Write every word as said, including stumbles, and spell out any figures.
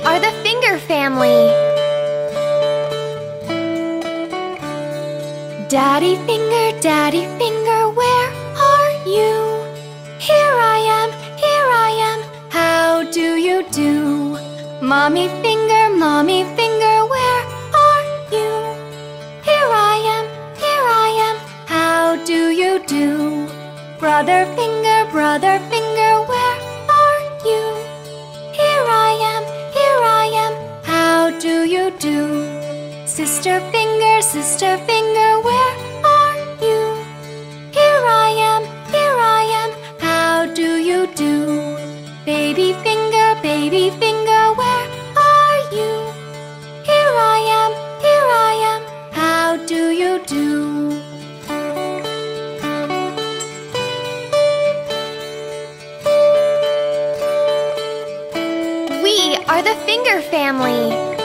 are the finger family. Daddy finger, daddy finger, where are you? Here I am, here I am, how do you do? Mommy finger, mommy finger, where are you? Here I am, here I am, how do you do? Brother finger, brother finger, where are you? Here I am, here I am, how do you do? Sister finger, sister finger, where are you? Here I am, here I am, how do you do? Baby finger, baby finger, where are you? Here I am, here I am, how do you do? We are the finger family.